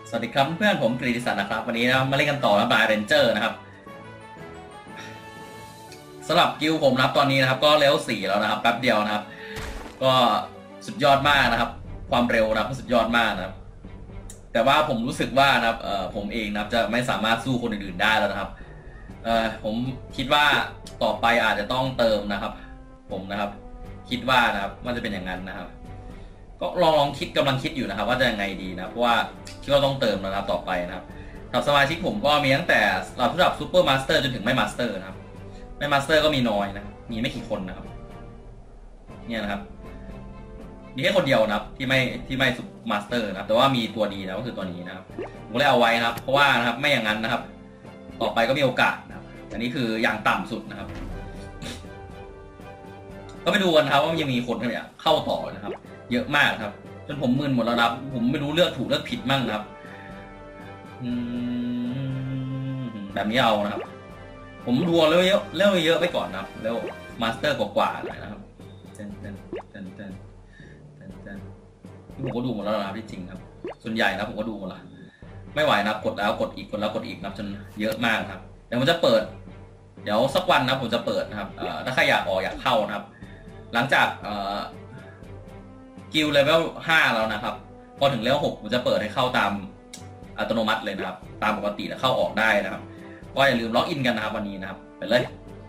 สวัสดีครับเพื่อนผมกฤติศักดิ์นะครับวันนี้นะมาเล่นกันต่อนะบายเรนเจอร์นะครับสำหรับกิลผมนะครับตอนนี้นะครับก็เลเวล4แล้วนะครับแป๊บเดียวนะครับก็สุดยอดมากนะครับความเร็วนะครับสุดยอดมากนะครับแต่ว่าผมรู้สึกว่านะครับผมเองนะครับจะไม่สามารถสู้คนอื่นๆได้แล้วนะครับผมคิดว่าต่อไปอาจจะต้องเติมนะครับผมนะครับคิดว่านะครับว่าจะเป็นอย่างนั้นนะครับก็ลองคิดกำลังคิดอยู่นะครับว่าจะยังไงดีนะเพราะว่าคิดว่าต้องเติมนะครับต่อไปนะครับสมาชิกผมก็มีตั้งแต่ระดับซูเปอร์มาสเตอร์จนถึงไม่มาสเตอร์นะครับไม่มาสเตอร์ก็มีน้อยนะมีไม่กี่คนนะครับเนี่ยนะครับมีแค่คนเดียวนะครับที่ไม่ซูมาสเตอร์นะครับแต่ว่ามีตัวดีนะก็คือตัวนี้นะครับผมเลยเอาไว้นะครับเพราะว่านะครับไม่อย่างนั้นนะครับต่อไปก็มีโอกาสนะครับอันนี้คืออย่างต่ำสุดนะครับก็ไปดูกันครับว่ายังมีคนเนี่ยเข้าต่อนะครับเยอะมากครับจนผมมึนหมดแล้วครับผมไม่รู้เลือกถูกเลือกผิดมั่งนะครับแบบนี้เอานะครับผมดูเร็วเยอะไปก่อนนะครับเร็วมาสเตอร์กว่าๆหน่อยนะครับที่ผมก็ดูหมดแล้วนะครับที่จริงครับส่วนใหญ่นะผมก็ดูหมดแล้วไม่ไหวนะกดแล้วกดอีกกดแล้วกดอีกนะจนเยอะมากครับเดี๋ยวผมจะเปิดเดี๋ยวสักวันนะผมจะเปิดนะครับถ้าใครอยากออกอยากเข้านะครับหลังจากกิลเลเวล5แล้วนะครับพอถึงเลเวล6ผมจะเปิดให้เข้าตามอัตโนมัติเลยนะครับตามปกติแล้วเข้าออกได้นะครับก็อย่าลืมล็อกอินกันนะครับวันนี้นะครับไปเลย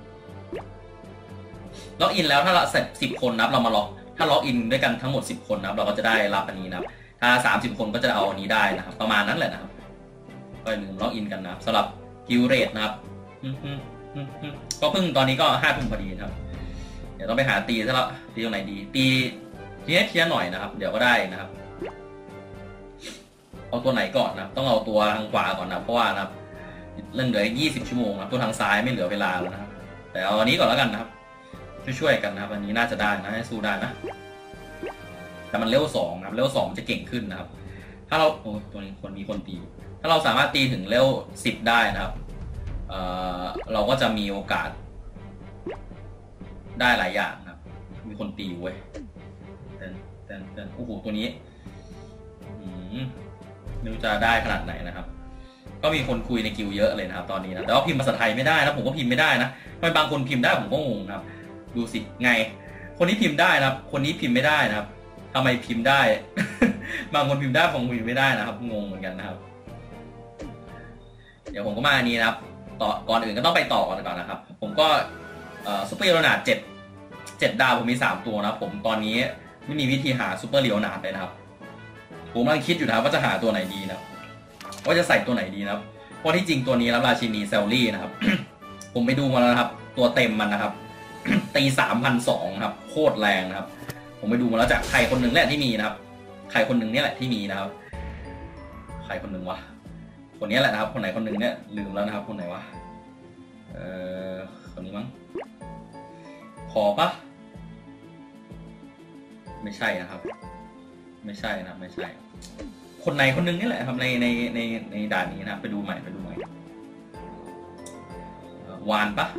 ล็อกอินแล้วถ้าเราเสร็จ10คนนะครับเรามาล็อกถ้าล็อกอินด้วยกันทั้งหมด10คนนะครับเราก็จะได้รับอันนี้นะครับถ้า30คนก็จะเอาอันนี้ได้นะครับประมาณนั้นแหละนะครับก็อย่าลืมล็อกอินกันนะครับสำหรับกิลเรทนะครับก็เพิ่งตอนนี้ก็5 ทุ่มพอดีครับเดี๋ยวต้องไปหาตีซะแล้วตีตรงไหนดีตีเทียหน่อยนะครับเดี๋ยวก็ได้นะครับเอาตัวไหนก่อนนะต้องเอาตัวทางขวาก่อนนะเพราะว่านะครับเล่นเหลือ20 ชั่วโมงนะตัวทางซ้ายไม่เหลือเวลาแล้วนะครับแต่เอาอันนี้ก่อนแล้วกันนะครับช่วยกันนะครับอันนี้น่าจะได้นะให้สู้ได้นะแต่มันเลเวล2นะครับเลเวล2จะเก่งขึ้นนะครับถ้าเราโอ้ตัวนี้มีคนตีถ้าเราสามารถตีถึงเลเวล10ได้นะครับเราก็จะมีโอกาสได้หลายอย่างนะครับมีคนตีเว้ยแต่โอ้โหตัวนี้ไม่รู้จะได้ขนาดไหนนะครับก็มีคนคุยในกิลเยอะเลยนะครับตอนนี้นะแต่ว่าพิมพ์ภาษาไทยไม่ได้นะผมก็พิมพ์ไม่ได้นะทำไมบางคนพิมพ์ได้ผมก็งงนะครับดูสิไงคนนี้พิมพ์ได้นะครับคนนี้พิมพ์ไม่ได้นะครับทำไมพิมพ์ได้ บางคนพิมพ์ได้บางคนพิมพ์ไม่ได้นะครับงงเหมือนกันนะครับเดี๋ยวผมก็มาอันนี้นะครับต่อก่อนอื่นก็ต้องไปต่อก่อนนะครับผมก็ซูเปอร์ลีโอนาร์ด7 ดาวผมมี3ตัวนะผมตอนนี้ไม่มีวิธีหาซูเปอร์ลีโอนาร์ดเลยนะครับผมกำลังคิดอยู่นะครับว่าจะหาตัวไหนดีนะว่าจะใส่ตัวไหนดีนะครับเพราะที่จริงตัวนี้รับราชินีเซลลี่นะครับ ผมไปดูมาแล้วนะครับตัวเต็มมันนะครับ ตี 3,200 ครับโคตรแรงนะครับผมไปดูมาแล้วจากใครคนหนึ่งแหละที่มีนะครับใครคนหนึ่งเนี่ยแหละที่มีนะครับใครคนหนึ่งวะคนนี้แหละนะครับคนไหนคนหนึ่งเนี่ยลืมแล้วนะครับคนไหนวะคนนี้มั้งขอปะไม่ใช่นะครับไม่ใช่นะไม่ใช่คนไหนคนนึงนี่แหละครับในด่านนี้นะครับไปดูใหม่วานปะ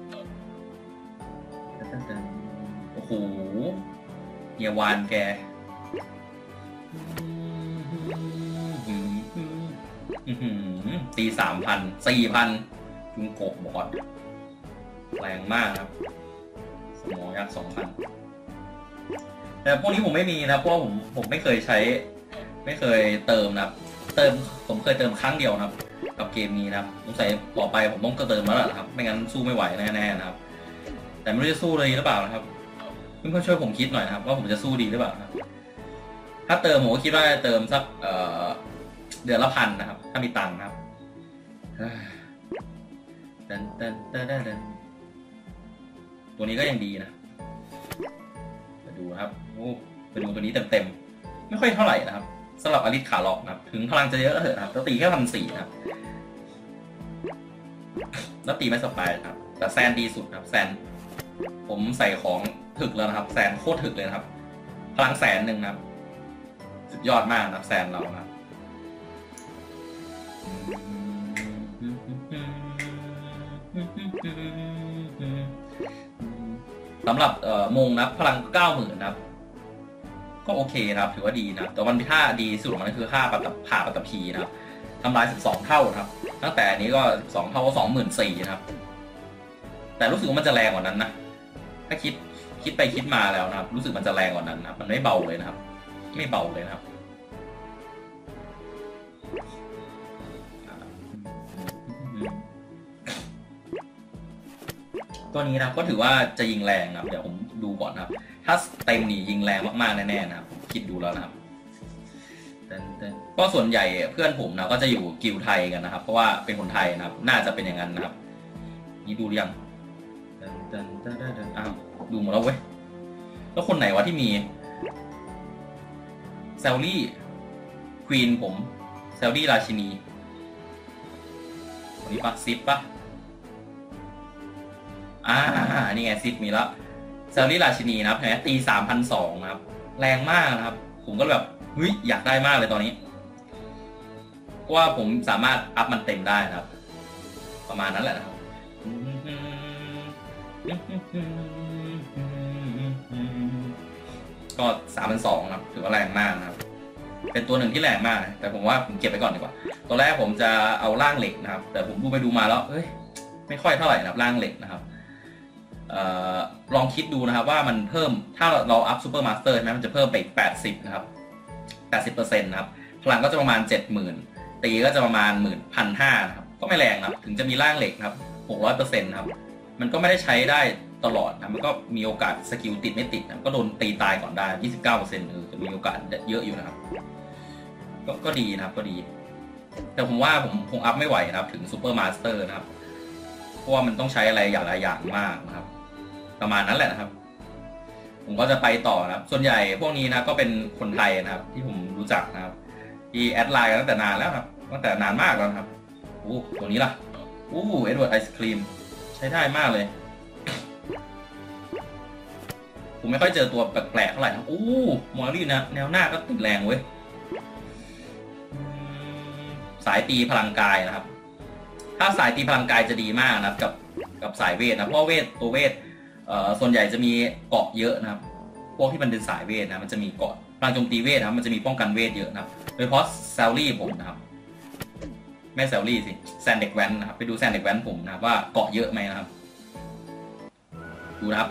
โอ้โหเฮียวานแกตี3,000 4,000จุงโกะบอดแรงมากครับสมอยักษ์ 2,000แต่พวกนี้ผมไม่มีนะเพราะผมไม่เคยใช้ไม่เคยเติมนะครับผมเคยเติมครั้งเดียวนะครับกับเกมนี้นะครับสงสัยต่อไปผมต้องเติมแล้วแหละครับไม่งั้นสู้ไม่ไหวแน่ๆนะครับแต่ไม่รู้จะสู้เลยหรือเปล่านะครับเพื่อนๆช่วยผมคิดหน่อยนะครับว่าผมจะสู้ดีหรือเปล่าครับถ้าเติมผมก็คิดว่าเติมสักเดือนละ1,000นะครับถ้ามีตังค์นะครับตัวนี้ก็ยังดีนะไปดูครับไปดูตัวนี้เต็มไม่ค่อยเท่าไหร่นะครับสำหรับอลิสขาล็อกนะครับถึงพลังจะเยอะเถอะนะครับแล้วตีแค่1,400นะครับแล้วตีไม่สบายครับแต่แซนดีสุดครับแซนผมใส่ของถึกแล้วนะครับแซนโคตรถึกเลยนะครับพลัง100,000นะครับสุดยอดมากนะครับแซนเรานะครับสำหรับมงนะพลัง 90,000 นะครับก็โอเคนะครับถือว่าดีนะแต่วันที่ท่าดีสุดของมันคือค่าผ่าปัตตภีนะครับทำลาย12 เท่านะครับตั้งแต่นี้ก็12 เท่าก็24,000นะครับแต่รู้สึกว่ามันจะแรงกว่านั้นนะถ้าคิดไปคิดมาแล้วนะครับรู้สึกมันจะแรงกว่านั้นนะครับมันไม่เบาเลยนะครับไม่เบาเลยนะครับตัวนี้นะก็ถือว่าจะยิงแรงนะครับเดี๋ยวผมดูก่อนนะครับถ้าเต็มนี่ยิงแรงมากๆแน่ๆนะครับผมคิดดูแล้วนะครับก็ส่วนใหญ่เพื่อนผมนะก็จะอยู่กิลไทยกันนะครับเพราะว่าเป็นคนไทยนะครับน่าจะเป็นอย่างนั้นนะครับนี่ดูหรือยังอ้าวดูหมดแล้วเว้ยแล้วคนไหนวะที่มีแซลลี่ควีนผมแซลลี่ราชินีคนนี้ปะซิปปะนี่ไงซิปมีแล้วแซลลี่ราชินีนะครับเห็นไหมตี 3,200 นะครับแรงมากนะครับผมก็แบบเฮ้ยอยากได้มากเลยตอนนี้เพราะว่าผมสามารถอัพมันเต็มได้นะครับประมาณนั้นแหละนะครับก็3,200ครับถือว่าแรงมากนะครับเป็นตัวหนึ่งที่แรงมากแต่ผมว่าผมเก็บไปก่อนดีกว่าตัวแรกผมจะเอาร่างเหล็กนะครับแต่ผมดูไปดูมาแล้วเฮ้ยไม่ค่อยเท่าไหร่นะครับร่างเหล็กนะครับลองคิดดูนะครับว่ามันเพิ่มถ้าเราอัพซูเปอร์มาสเตอร์ใช่ไหมมันจะเพิ่มไปอีก80นะครับ80%นะครับพลังก็จะประมาณ 70,000 ตีก็จะประมาณ 1,500 นะครับก็ไม่แรงนะครับถึงจะมีร่างเหล็กนะครับ 600% นะครับมันก็ไม่ได้ใช้ได้ตลอดนะมันก็มีโอกาสสกิลติดไม่ติดนะก็โดนตีตายก่อนได้ 29% จะมีโอกาสเยอะอยู่นะครับก็ดีนะครับก็ดีแต่ผมว่าผมคงอัพไม่ไหวนะครับถึงซูเปอร์มาสเตอร์นะครับเพราะว่ามันต้องใช้อะไรอย่างละอย่างมากนะครับประมาณนั้นแหละนะครับผมก็จะไปต่อนะครับส่วนใหญ่พวกนี้นะก็เป็นคนไทยนะครับที่ผมรู้จักนะครับที่แอดไลน์กันตั้งแต่นานแล้วครับตั้งแต่นานมากแล้วครับตัวนี้ล่ะเอ็ดเวิร์ดไอศครีมใช้ได้มากเลยผมไม่ค่อยเจอตัวแปลกๆเท่าไหร่นะมอลลี่นะแนวหน้าก็ติดแรงเว้ยสายตีพลังกายนะครับถ้าสายตีพลังกายจะดีมากนะครับกับสายเวทนะเพราะตัวเวทส่วนใหญ่จะมีเกาะเยอะนะครับพวกที่มันเป็นสายเวทนะมันจะมีเกาะพลังโจมตีเวทนะครับมันจะมีป้องกันเวทเยอะนะครับโดยเฉพาะแซลลี่ผมนะครับไม่แซลลี่สิแซนเด็กแว้นนะครับไปดูแซนเด็กแว้นผมนะครับว่าเกาะเยอะไหมนะครับดูนะครับ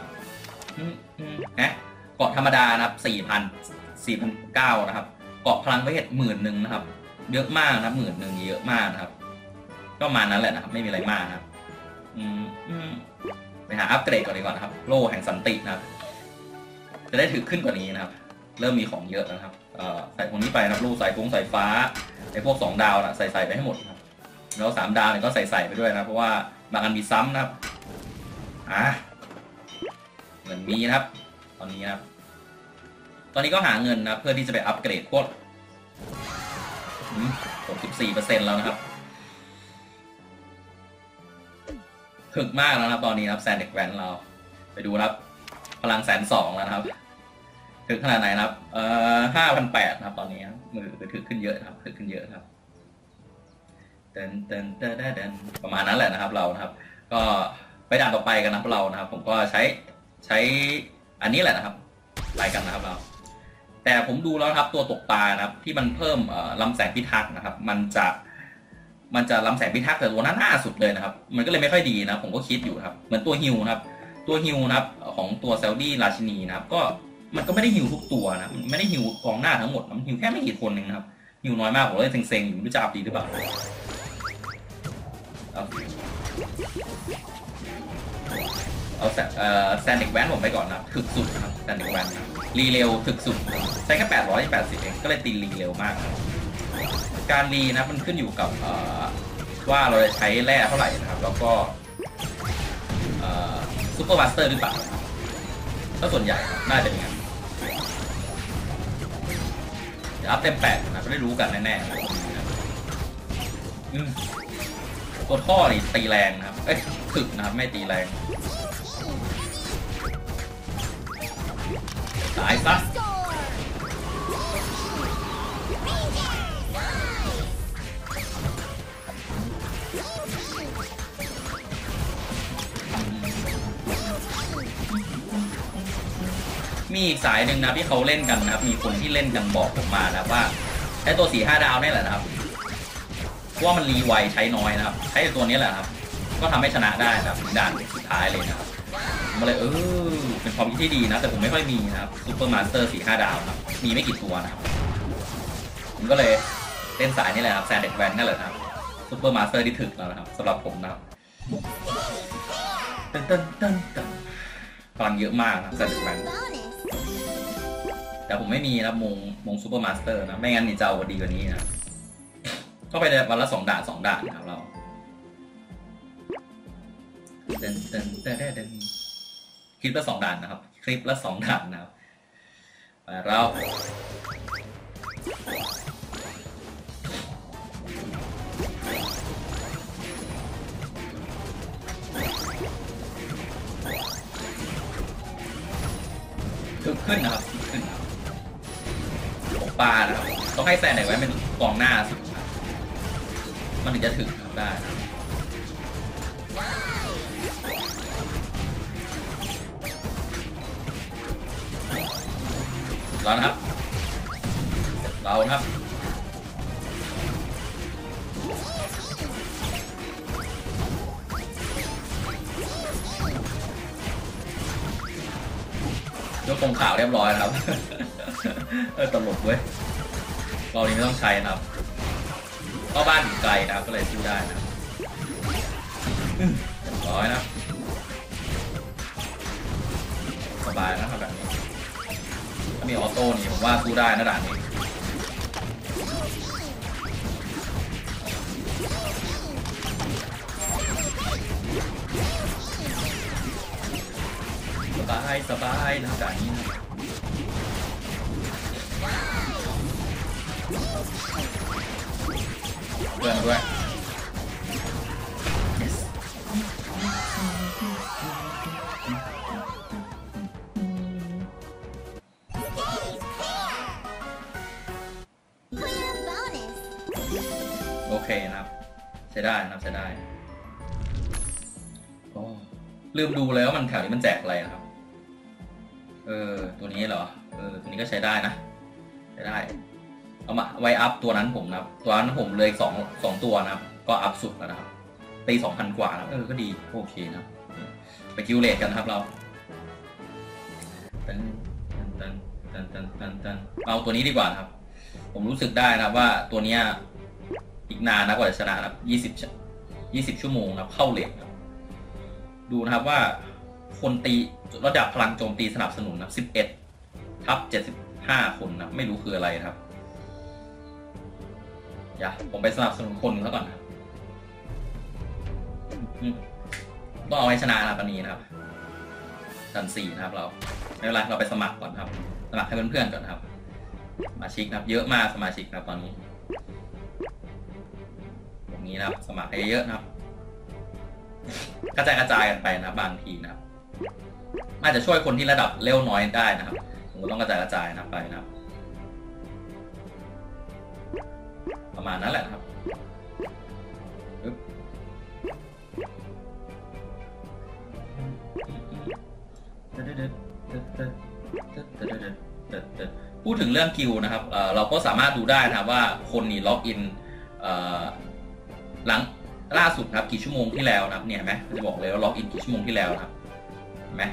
เกาะธรรมดานะครับ 4,900 นะครับเกาะพลังเวท 10,000 นะครับเยอะมากนะครับ 10,000 เยอะมากนะครับก็มานั้นแหละนะครับไม่มีอะไรมากนะครับไปหาอัปเกรดก่อนดีกว่านะครับโล่แห่งสันตินะครับจะได้ถือขึ้นกว่านี้นะครับเริ่มมีของเยอะนะครับใส่พวกนี้ไปนะครับโล่สายฟ้าไอ้พวก2 ดาวนะใส่ไปให้หมดครับแล้ว3 ดาวเนี่ยก็ใส่ไปด้วยนะเพราะว่าบางอันมีซ้ำนะครับเงินมีนะครับตอนนี้นะครับตอนนี้ก็หาเงินนะเพื่อที่จะไปอัปเกรดพวก64% แล้วนะครับถึกมากแล้วนะครับตอนนี้ครับแซนเด็กแวนเราไปดูครับพลัง120,000แล้วนะครับถึกขนาดไหนนะครับ5,800 นะครับตอนนี้มือถึกขึ้นเยอะครับถึกขึ้นเยอะครับเดินประมาณนั้นแหละนะครับเรานะครับก็ไปด่านต่อไปกันนะครับเรานะครับผมก็ใช้อันนี้แหละนะครับไปกันนะครับเราแต่ผมดูแล้วครับตัวตกปลานะครับที่มันเพิ่มลำแสงพิทักษ์นะครับมันจะลำแสงพิทักษ์แต่ตัวหน้าสุดเลยนะครับมันก็เลยไม่ค่อยดีนะผมก็คิดอยู่ครับเหมือนตัวฮิวนะครับตัวฮิวนะครับของตัวแซลดี้ราชินีนะครับก็มันก็ไม่ได้ฮิวทุกตัวนะมันไม่ได้ฮิวกองหน้าทั้งหมดมันฮิวแค่ไม่กี่คนเองนะครับฮิวน้อยมากผมเลยเซ็งๆอยู่ไม่รู้จะอัพดีหรือเปล่าเอาแซนเด็กแวนผมไปก่อนนะถึกสุดนะครับแซนเด็กแวนรีเร็วถึกสุดใช้แค่880เองก็เลยตีรีเร็วมากการรีนะมันขึ้นอยู่กับว่าเราจะใช้แร่เท่าไหร่นะครับแล้วก็ซูเปอร์มาสเตอร์หรือเปล่าก็ส่วนใหญ่น่าจะเป็นงั้นเดี๋ยวอัพเต็ม8นะก็ได้รู้กันแน่ๆตัวท่อนี่ตีแรงนะครับถึกนะครับไม่ตีแรงตายซะมีอีกสายหนึ่งนะที่เขาเล่นกันนะครับมีคนที่เล่นกันบอกผมมานะว่าไอ้ตัว4-5 ดาวนี่แหละนะครับเพราะว่ามันรีไวใช้น้อยนะครับใช้ตัวนี้แหละครับก็ทำให้ชนะได้นะครับด่านสุดท้ายเลยนะครับมาเลยเป็นความคิดที่ดีนะแต่ผมไม่ค่อยมีนะครับซูเปอร์มาสเตอร์4-5 ดาวครับมีไม่กี่ตัวนะครับผมก็เลยเล่นสายนี่แหละครับแซนเด็กแวนนั่นแหละครับซูเปอร์มาสเตอร์ที่ถึกแล้วนะครับสำหรับผมนะครับต้นพลังเยอะมากนะแซนเด็กแวนแต่ผมไม่มีนะมงซูเปอร์มาสเตอร์นะไม่งั้นนี่จะเอาดีกว่านี้นะก็ไปวันละ2 ด่านนะครับเราคลิปละ2 ด่านนะครับคลิปละ2 ด่านนะครับเราขึ้นนะครับขึ้นปลานะครับต้องให้แซนไหนไว้เป็นกองหน้าสุดมันถึงจะถึงได้นะเรานะครับเราครับยกตรงขาวเรียบร้อยครับตลกเว้ยเรานี้ไม่ต้องใช้นะครับก็บ้านอยู่ไกลนะครับก็เลยสู้ได้นะเรียบร้อยนะสบายนะครับแบบนี้ถ้ามีออโต้นี่ผมว่าสู้ได้นะด่านนี้สบายนะด่านนี้นะเพื่อนด้วยโอเคนะครับใช้ได้นะครับใช้ได้ลืมดูเลยว่ามันแถวนี้มันแจกอะไรนะครับตัวนี้เหรอตัวนี้ก็ใช้ได้นะใช้ได้เอามาไว้อัพตัวนั้นผมนะครับตัวนั้นผมเลยสองตัวนะครับก็อัพสุดแล้วนะครับตี 2,000 กว่านะก็ดีโอเคนะไปคิวเลทกันครับเราเอาตัวนี้ดีกว่าครับผมรู้สึกได้นะครับว่าตัวนี้อีกนานนะกว่าจะชนะครับ20 ชั่วโมงครับเข้าเลทดูนะครับว่าคนตีระดับพลังโจมตีสนับสนุนนะ11/75 คนนะไม่รู้คืออะไรครับอย่าผมไปสนับสนุนคนเขาก่อนนะต้องเอาให้ชนะนะปานีนะครับด่าน 4นะครับเราไม่เป็นไรเราไปสมัครก่อนครับสมัครให้เพื่อนๆก่อนครับสมาชิกนะครับเยอะมากสมาชิกนะครับตอนนี้อย่างนี้นะครับสมัครให้เยอะนะครับกระจายกันไปนะบางทีนะครับอาจจะช่วยคนที่ระดับเร็วน้อยได้นะครับผมก็ต้องกระจายนะไปนะครับประมาณนั้นแหละครับพูดถึงเรื่องกิลนะครับเราก็สามารถดูได้นะครับว่าคนนี่ล็อกอินหลังล่าสุดครับกี่ชั่วโมงที่แล้วนะครับเนี่ยเห็นไหมจะบอกเลยว่าล็อกอินกี่ชั่วโมงที่แล้วนะครับเห็นไหม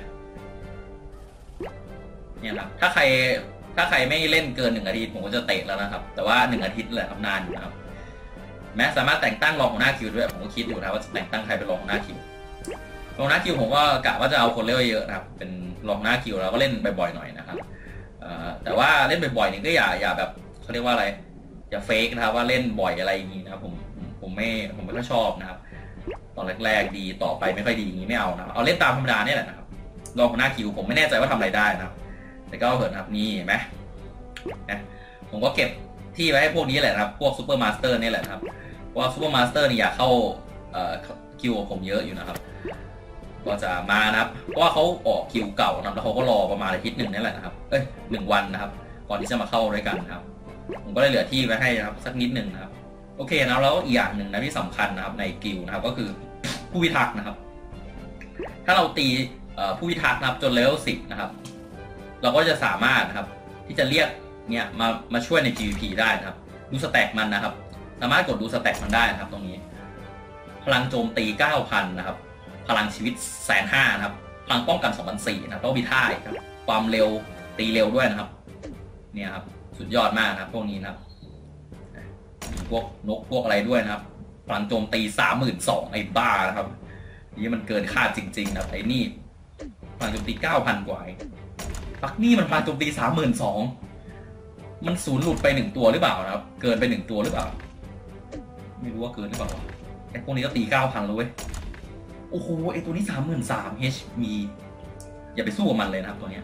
เนี่ยครับถ้าใครไม่เล่นเกิน1 อาทิตย์ผมก็จะเตะแล้วนะครับแต่ว่า1 อาทิตย์แหละครับนานอยู่นะครับแม้สามารถแต่งตั้งรองหัวหน้าคิวด้วยผมก็คิดอยู่นะว่าจะแต่งตั้งใครเป็นรองหัวหน้าคิวรองหัวหน้าคิวผมก็กะว่าจะเอาคนเล่นเยอะนะครับเป็นรองหัวหน้าคิวแล้วก็เล่นบ่อยๆหน่อยนะครับแต่ว่าเล่นบ่อยๆนี่ก็อย่าแบบเขาเรียกว่าอะไรอย่าเฟกนะครับว่าเล่นบ่อยอะไรอย่างนี้นะครับผมไม่ค่อยชอบนะครับตอนแรกๆดีต่อไปไม่ค่อยดีอย่างนี้ไม่เอานะเอาเล่นตามธรรมดาเนี่ยแหละนะครับรองหัวหน้าคิวผมไม่แน่ใจว่าทำอะไรได้นะครับแต่ก็เหินครับนี่เห็นไหมผมก็เก็บที่ไว้ให้พวกนี้แหละครับพวกซูเปอร์มาสเตอร์นี่แหละครับเพราะว่าซูเปอร์มาสเตอร์นี่อยากเข้าคิวของผมเยอะอยู่นะครับก็จะมานะครับเพราะว่าเขาออกคิวเก่านะแล้วเขาก็รอประมาณอาทิตย์หนึ่งนี่แหละนะครับ1 วันนะครับก่อนที่จะมาเข้าด้วยกันนะครับผมก็ได้เหลือที่ไว้ให้นะครับสักนิดหนึ่งนะครับโอเคนะแล้วอีกอย่างหนึ่งนะที่สำคัญนะครับในกิลนะครับก็คือผู้พิทักษ์นะครับถ้าเราตีผู้พิทักษ์นะครับจนเลเวล 10นะครับเราก็จะสามารถนะครับที่จะเรียกเนี่ยมาช่วยใน PVP ได้นะครับดูสแต็กมันนะครับสามารถกดดูสแต็กมันได้นะครับตรงนี้พลังโจมตี 9,000 นะครับพลังชีวิต 150,000 นะครับพลังป้องกัน 2,400 นะครับต้องมีท่าครับความเร็วตีเร็วด้วยนะครับเนี่ยครับสุดยอดมากนะครับพวกนี้นะครับมีพวกนกพวกอะไรด้วยนะครับพลังโจมตี 32,000 ไอ้บ้านะครับนี่มันเกินคาดจริงๆนะไอ้นี่พลังโจมตี 9,000 กว่าปักนี่มันพลังโจมตี 32,000มันศูนย์หลุดไป1ตัวหรือเปล่านะครับเกินไป1ตัวหรือเปล่าไม่รู้ว่าเกินหรือเปล่าไอ้พวกนี้ก็ตี 9,000แล้วเว้ยโอ้โหไอ้ตัวนี้ 33,000 HP อย่าไปสู้กับมันเลยนะครับตัวเนี้ย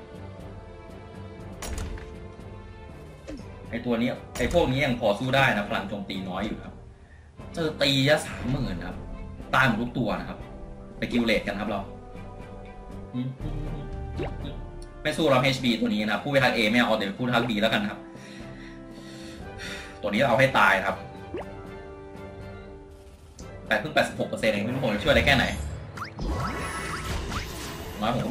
ไอ้ตัวนี้ไอ้พวกนี้ยังพอสู้ได้นะพลังโจมตีน้อยอยู่ครับเจอตีจะ 30,000 นะครับตายหมดทุกตัวนะครับไปกิลเลตกันครับเราไม่สู้เรา HB ตัวนี้นะครับผู้พิทักษ์ A ไม่เอาเดี๋ยวผู้พิทักษ์ B แล้วกันครับตัวนี้เอาให้ตายครับแต่เพิ่ง 86% เองไม่รู้ผมจะช่วยได้แค่ไหนน้อยผมก็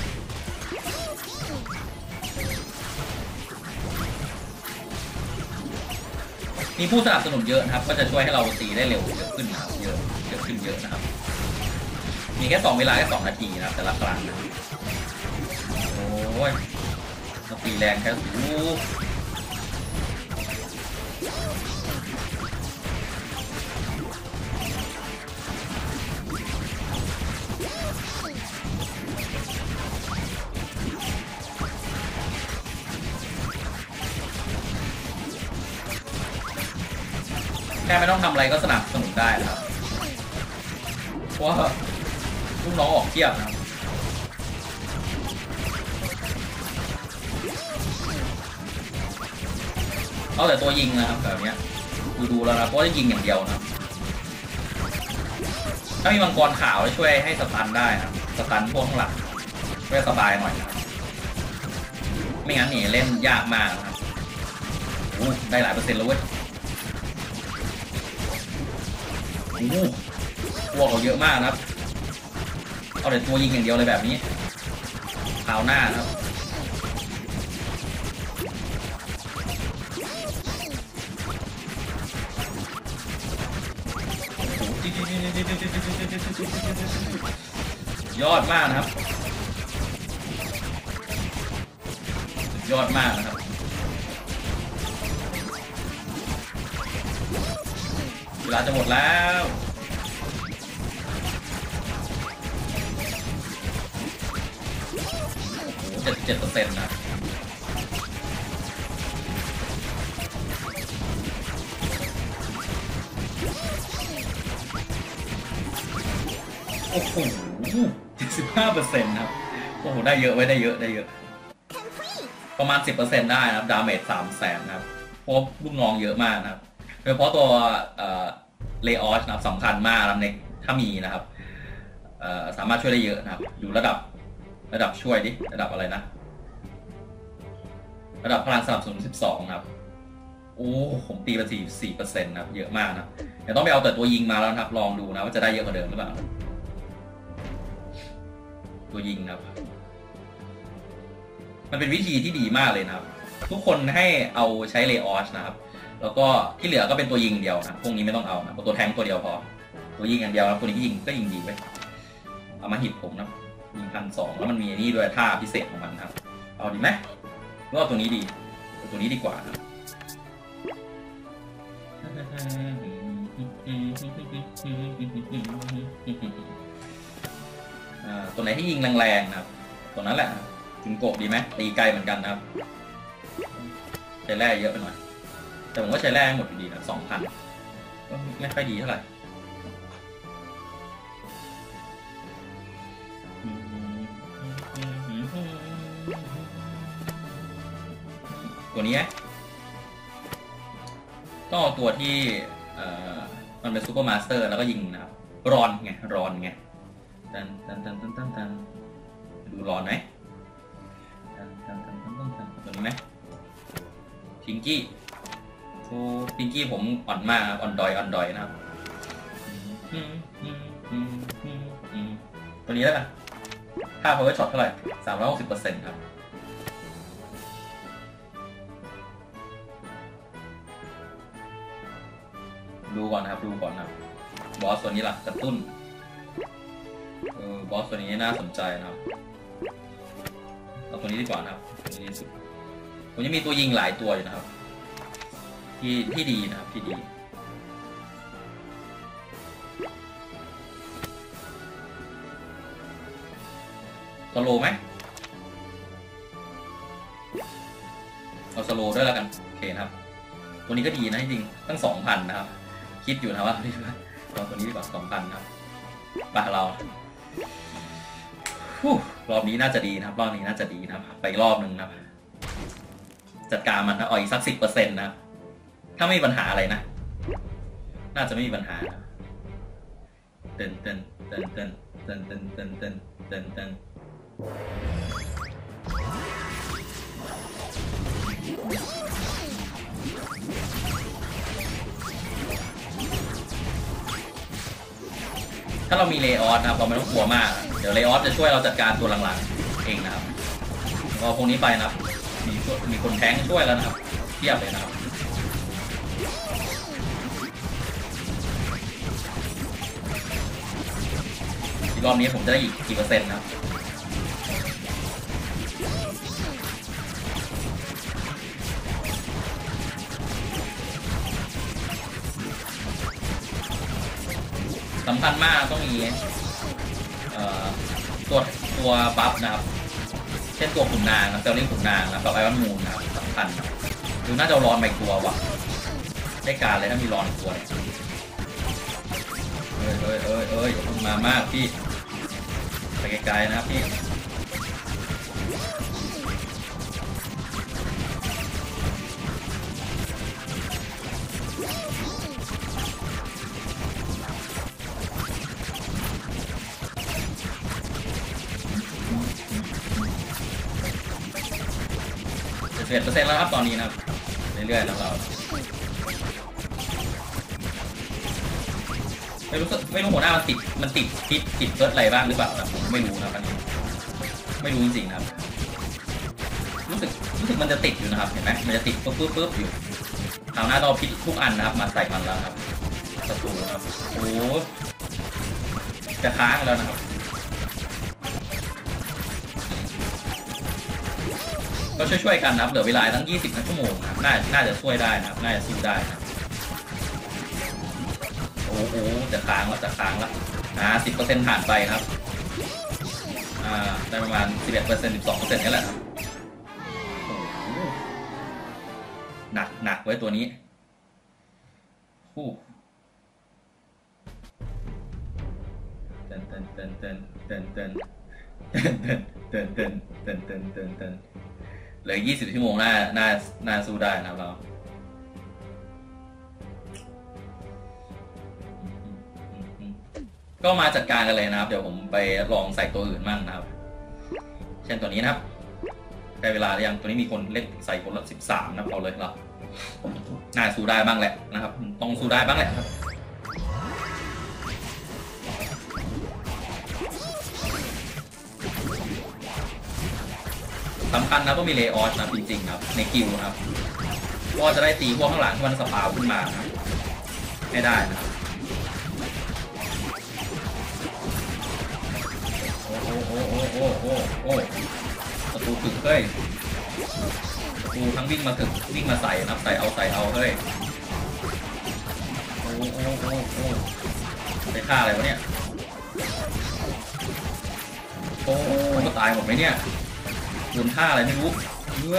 มีผู้สนับสนุนเยอะนะครับก็จะช่วยให้เราตีได้เร็วเยอะขึ้นนะครับเยอะขึ้นเยอะนะครับมีแค่2เวลาแค่2นาทีนะครับแต่ละครั้งนะโอ้ยตีแรงแค่แค่ไม่ต้องทำอะไรก็สนับสนุนได้นะครับเพราะว่าลูกน้องออกเทียบนะครับเอาแต่ตัวยิงนะครับแบบนี้ดูแล้วนะเพราะว่าจะยิงอย่างเดียวนะครับถ้ามีมังกรขาวช่วยให้สตันได้นะครับสตันพวกข้างหลังช่วยสบายหน่อยนะครับไม่งั้นนี่เล่นยากมากนะครับโอ้ได้หลายเปอร์เซ็นต์แล้วเว้ยพวกเราเยอะมากนะครับเอาแต่ตัวยิงอย่างเดียวเลยแบบนี้คราวหน้าครับยอดมากนะครับยอดมากนะครับเวลาจะหมดแล้ว77%นะโอ้โห 75%ครับโอ้โหได้เยอะไว้ได้เยอะประมาณ 10% ได้นะครับดาเมจ 300,000 นะครับเพราะลูกน้องเยอะมากนะครับโดยเฉพาะตัวเลออสนะครับสำคัญมากนะในถ้ามีนะครับสามารถช่วยได้เยอะนะครับอยู่ระดับช่วยดิระดับอะไรนะระดับพลังสนับสนุน 12 ครับโอ้ผมตีไป 44% นะครับเยอะมากนะเดี๋ยวต้องไปเอาแต่ตัวยิงมาแล้วครับลองดูนะว่าจะได้เยอะกว่าเดิมหรือเปล่าตัวยิงครับมันเป็นวิธีที่ดีมากเลยนะครับทุกคนให้เอาใช้เลออสนะครับแล้วก็ที่เหลือก็เป็นตัวยิงเดียวนะพวกนี้ไม่ต้องเอานะตัวแทงตัวเดียวพอตัวยิงอย่างเดียวนะตัวนี้ยิงก็ยิงดีไปเอามาหิบผมนะยิง1,200แล้วมันมีนี่ด้วยท่าพิเศษของมันครับเอาดีไหมก็เอาตัวนี้ดีตัวนี้ดีกว่าครับตัวไหนที่ยิงแรงๆนะครับตัวนั้นแหละจิงโกะดีไหมตีไกลเหมือนกันนะครับใช้แร่เยอะไปหน่อยแต่ผมก็ใช้แร่หมดอยู่ดีนะ 2,000 ก็ไม่ค่อยดีเท่าไหร่ตัวนี้ต้องเอาตัวที่มันเป็นซูเปอร์มาสเตอร์แล้วก็ยิงนะครับรอนไงตันดูรอนไหมตัวนี้ไหมพิงกี้พิงกี้ผมอ่อนมากอ่อนดอยนะครับตัวนี้แล้วกันค่า power shot เท่าไหร่ 360% ครับดูก่อนนะครับดูก่อนนะครับบอสตัวนี้ล่ะกระตุ้นบอสตัวนี้น่าสนใจนะครับเอาตัวนี้ดีกว่านะครับตัวนี้ดีสุดผมยังมีตัวยิงหลายตัวอยู่นะครับที่ดีนะครับที่ดีสโลไหมเอาสโลด้วยแล้วกันโอเคนะครับตัวนี้ก็ดีนะจริงตั้ง 2,000 นะครับคิดอยู่นะว่าเราตัวนี้ดีกว่า 2,000 นะครับปะเรารอบนี้น่าจะดีนะครับรอบนี้น่าจะดีนะครับไปรอบหนึ่งนะครับจัดการมันนะอีกสัก 10% นะครับถ้าไม่มีปัญหาอะไรนะน่าจะไม่มีปัญหาเต้นเต้นเต้นเต้นเต้นเต้นเต้นเต้นเต้นเต้นถ้าเรามีเลออสนะครับเราไม่ต้องกลัวมากเดี๋ยวเลออสจะช่วยเราจัดการตัวหลังๆเองนะครับพอพวกนี้ไปนะครับมีคนแทงช่วยแล้วนะครับเทียบเลยนะครับรอบนี้ผมจะได้อีกกี่เปอร์เซ็นต์นะครับสำคัญมากต้องมีตัวบัฟนะครับเช่นตัวขุนนางนะเซลลิ่งขุนนางนะกับไอรอนมูนนะครับสำคัญนะดูน่าจะรอนไปตัวว่ะได้การเลยถ้ามีรอนตัวเนี่ยเอ้ยมามากพี่ไปไกลๆนะครับพี่11%แล้วครับตอนนี้นะครับเรื่อยๆแล้วเราไม่รู้หัวหน้ามันติดเกิดอะไรบ้างหรือเปล่านะผมไม่รู้นะอันนี้ไม่รู้จริงๆครับรู้สึกมันจะติดอยู่นะครับเห็นไหมมันจะติดปึ๊บอยู่คราวหน้าเราพิษทุกอันนะครับมาใส่มันแล้วครับศัตรูครับโอ้จะค้างแล้วนะครับก็ช่วยกันนะครับเหลือเวลาตั้ง20 ชั่วโมงนะครับน่าจะช่วยได้นะครับน่าจะสู้ได้นะโอ้โหจะค้างแล้ว10% ผ่านไปครับได้ประมาณ 11% 12% นี่แหละครับโอ้โหหนักไว้ตัวนี้เต้นเหลือ20 ชั่วโมงน่าสู้ได้นะครับเราก็มาจัดการกันเลยนะครับเดี๋ยวผมไปลองใส่ตัวอื่นมั่งนะครับเช่นตัวนี้นะครับได้เวลาหรือยังตัวนี้มีคนเล่นใส่คนละ13นะเอาเลยเราน่าสู้ได้บ้างแหละนะครับต้องสู้ได้บ้างแหละครับสำคัญนะต้องมีเลออสนะจริงๆครับในคิวครับก็จะได้ตีพวกข้างหลังที่มันสปาวขึ้นมานะไม่ได้นะครับโอ้ประตูถึงเฮ้ยประตูทั้งวิ่งมาใส่นะใส่เอาเฮ้ยโอ้ไปฆ่าอะไรวะเนี่ยโอ้ก็ตายหมดไหมเนี่ยโดนฆ่าอะไรไม่รู้เอื้อ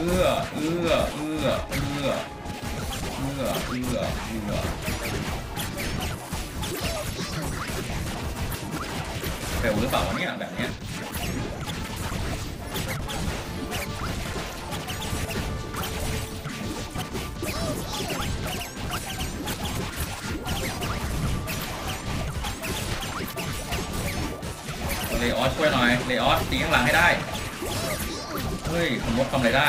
เฟลหรือเปล่าวะเนี่ยแบบเนี้ยเลออสช่วยหน่อยเลออสตีข้างหลังให้ได้เฮ้ยขโมยทำอะไรได้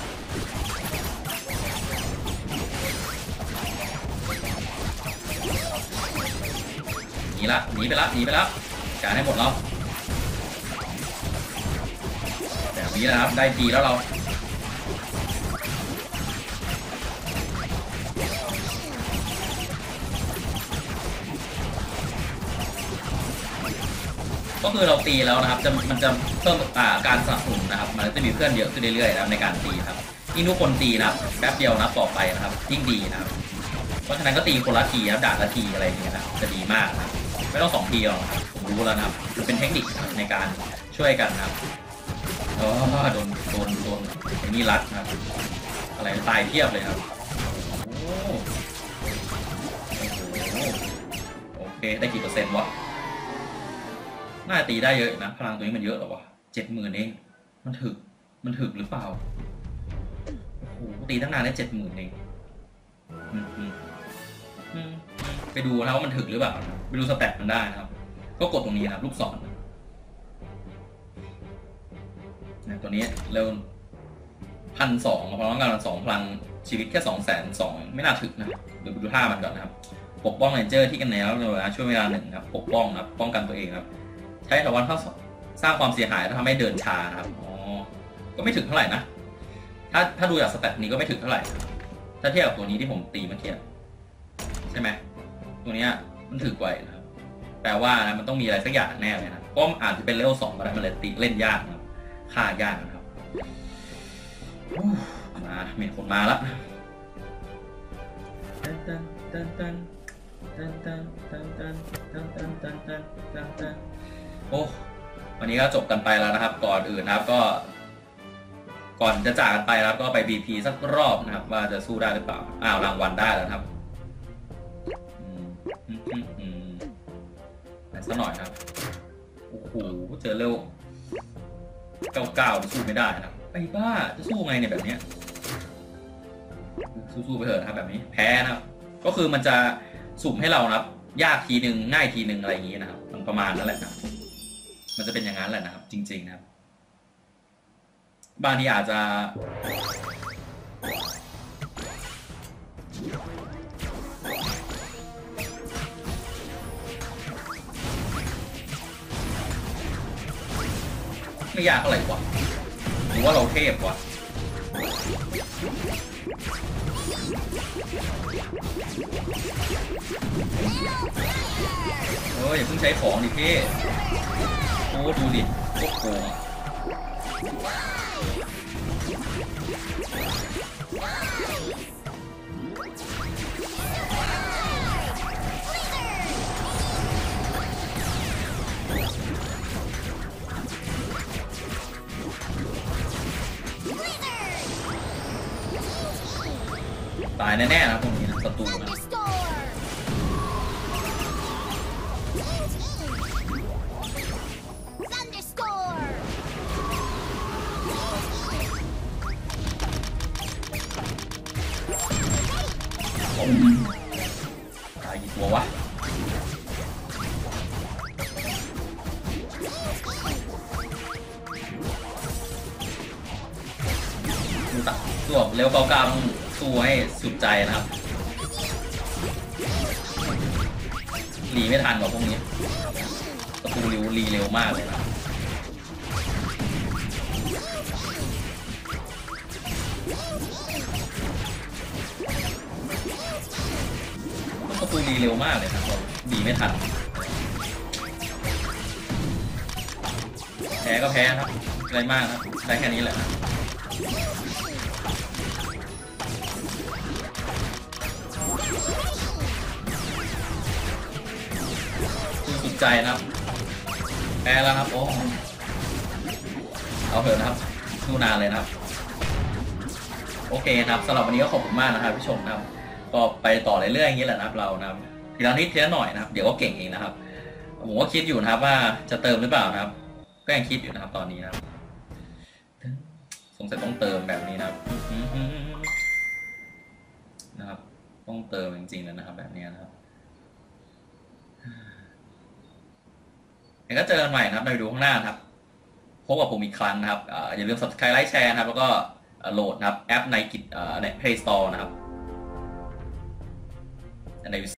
หนีไปละการให้หมดแล้วแบบนี้นะครับได้ทีแล้วเราก็คือเราตีแล้วนะครับมันจะเพิ่มการสนับสนุนนะครับมันจะมีเพื่อนเยอะขึ้นเรื่อยๆนะครับในการตีครับยิ่งทุกคนตีนะครับแป๊บเดียวนะต่อไปนะครับยิ่งดีนะครับเพราะฉะนั้นก็ตีคนละทีนะด่าละทีอะไรอย่างเงี้ยนะจะดีมากนะไม่ต้อง2 ทีหรอกครับผมรู้แล้วนะครับมันเป็นเทคนิคในการช่วยกันนะครับโดนไอ้นี่รัดนะครับอะไรตายเทียบเลยครับโอเคได้กี่เปอร์เซ็นต์วะน่าตีได้เยอะนะพลังตัวนี้มันเยอะหรอวะ70,000เองมันถึกหรือเปล่าโอ้โหตีตั้งนานได้70,000เองไปดูนะว่ามันถึกหรือเปล่าไปดูสแตทมันได้นะครับก็กดตรงนี้นะครับลูกศรตัวนี้เร็ว1,200พลังงาน2พลังชีวิตแค่220,000ไม่น่าถึกนะเดี๋ยวไปดูท่ามันก่อนนะครับปกป้องเรนเจอร์ที่กันแล้วเลยนะช่วงเวลา1ครับปกป้องครับป้องกันตัวเองครับใช้ถาวรเข้าสร้างความเสียหายทำให้เดินช้าครับก็ไม่ถึงเท่าไหร่นะถ้าดูจากสแตทนี้ก็ไม่ถึงเท่าไหร่ถ้าเทียบกับตัวนี้ที่ผมตีเมื่อกี้ใช่ไหมตัวนี้มันถึกกว่านะครับแปลว่านะมันต้องมีอะไรสักอย่างแน่เลยนะเพราะอาจจะเป็นเลเวล2ก็ได้มันเลยตีเล่นยากนะครับฆ่ายากนะครับมามีคนมาแล้วโอ้วันนี้ก็จบกันไปแล้วนะครับก่อนอื่นนะครับก็ก่อนจะจากกันไปแล้วก็ไป BP สักรอบนะครับว่าจะสู้ได้หรือเปล่ารางวัลได้แล้วครับสักหน่อยครับโอ้โหเจอเร็ว99สู้ไม่ได้นะไอ้บ้าจะสู้ไงเนี่ยแบบนี้สู้ไปเถอะครับแบบนี้แพ้นะครับก็คือมันจะสุ่มให้เรานะครับยากทีหนึ่งง่ายทีหนึ่งอะไรอย่างนี้นะครับมันประมาณนั้นแหละนะมันจะเป็นอย่างนั้นแหละนะครับจริงๆนะครับบางทีอาจจะไม่ยากเท่าไหร่กว่าหรือว่าเราเทพกว่าอย่าเพิ่งใช้ของดิเพ่โอ้ดูดิโอ้โหตายแน่ๆนะพวกนี้นะศัตรูนะตายกี่ตัววะดูตัดตัวเร็วเก่าๆต้องสู้ให้สุดใจนะครับรีไม่ทันกับพวกนี้ประตูรีเร็วมากเลยนะประตูรีเร็วมากเลยนะรีไม่ทันแพ้ก็แพ้ครับอะไรมากครับได้แค่นี้แหละสุดใจนะครับแพ้แล้วครับโอ้เอาเถอะนะครับสู้นานเลยนะครับโอเคครับสำหรับวันนี้ก็ขอบคุณมากนะครับผู้ชมนะครับก็ไปต่อเรื่อยๆอย่างนี้แหละนะครับเรานะครับทีละนิดทีละหน่อยนะครับเดี๋ยวก็เก่งเองนะครับผมก็คิดอยู่นะครับว่าจะเติมหรือเปล่านะครับก็ยังคิดอยู่นะครับตอนนี้นะครับสงสัยต้องเติมแบบนี้นะครับต้องเติมจริงๆแล้วนะครับแบบนี้นะครับแล้วก็เจอกันใหม่นะครับในวิดีโอข้างหน้าครับพบกับผมอีกครั้งนะครับอย่าลืม subscribe ไลค์แชร์นะครับแล้วก็โหลดนะครับแอปในPlay Store นะครับใน